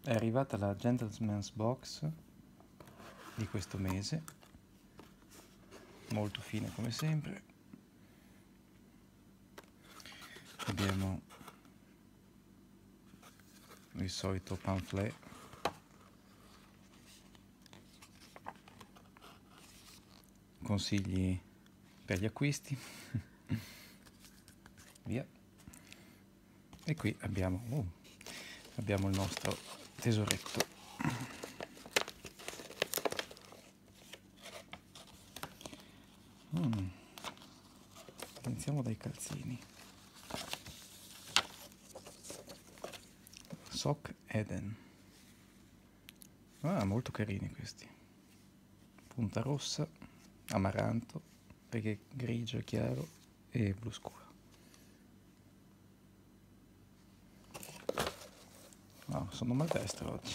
È arrivata la Gentleman's Box di questo mese, molto fine come sempre. Abbiamo il solito pamphlet, consigli per gli acquisti. Via. E qui abbiamo il nostro tesoretto. Iniziamo dai calzini. Sock Eden. Molto carini questi. Punta rossa, amaranto, perché grigio chiaro e blu scuro. No, sono maldestro oggi.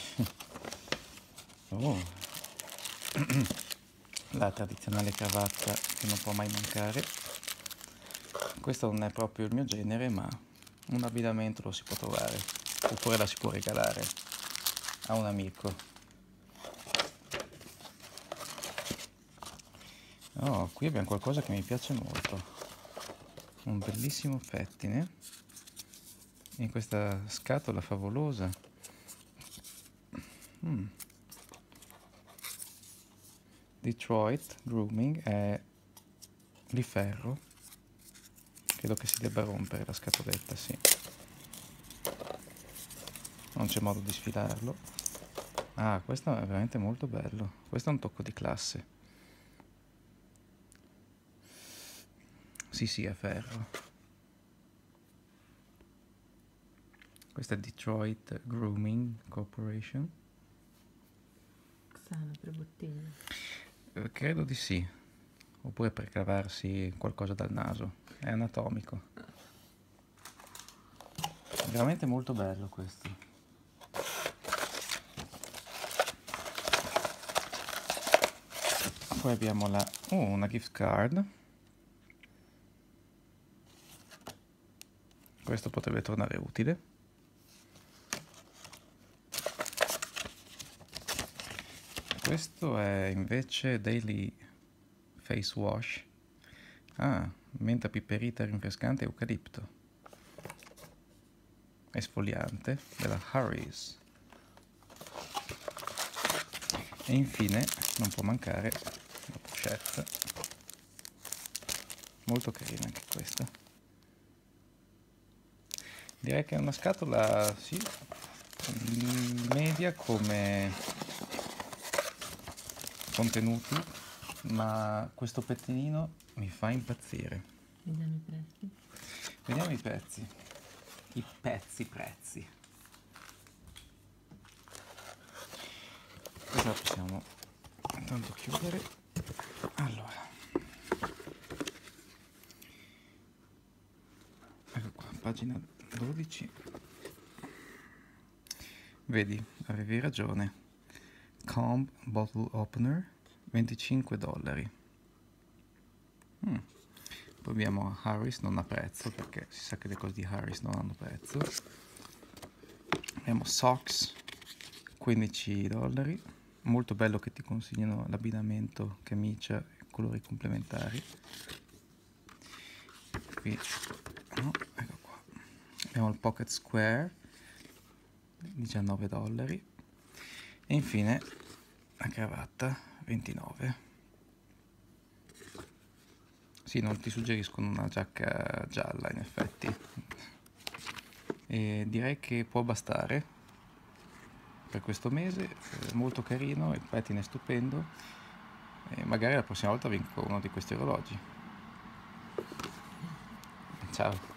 La tradizionale cravatta che non può mai mancare. Questo non è proprio il mio genere, ma un abbinamento lo si può trovare, oppure la si può regalare a un amico. Qui abbiamo qualcosa che mi piace molto, un bellissimo pettine in questa scatola favolosa. Detroit Grooming è di ferro, credo che si debba rompere la scatoletta, sì, non c'è modo di sfilarlo. Questo è veramente molto bello, questo è un tocco di classe. Sì, è ferro. Questa è Detroit Grooming Corporation. Sana per bottiglia. Credo di sì, oppure per cavarsi qualcosa dal naso, è anatomico. Veramente molto bello questo. Poi abbiamo una gift card. Questo potrebbe tornare utile. Questo è invece Daily Face Wash. Menta piperita rinfrescante e eucalipto. Esfoliante della Harry's. E infine non può mancare la pochette. Molto carina anche questa. Direi che è una scatola, sì, media come contenuti, ma questo pettinino mi fa impazzire. Vediamo i prezzi. Vediamo i prezzi. I prezzi. Questa la possiamo intanto chiudere. Allora, ecco qua, pagina 12. Vedi, avevi ragione. Comb Bottle Opener, $25. Poi abbiamo Harry's, non ha prezzo, perché si sa che le cose di Harry's non hanno prezzo. Abbiamo Socks, $15. Molto bello che ti consigliano l'abbinamento camicia e colori complementari. Qui, ecco qua. Abbiamo il Pocket Square, $19. E infine la cravatta, $29. Sì, non ti suggeriscono una giacca gialla in effetti. E direi che può bastare per questo mese, è molto carino, il pettine è stupendo e magari la prossima volta vinco uno di questi orologi. Ciao!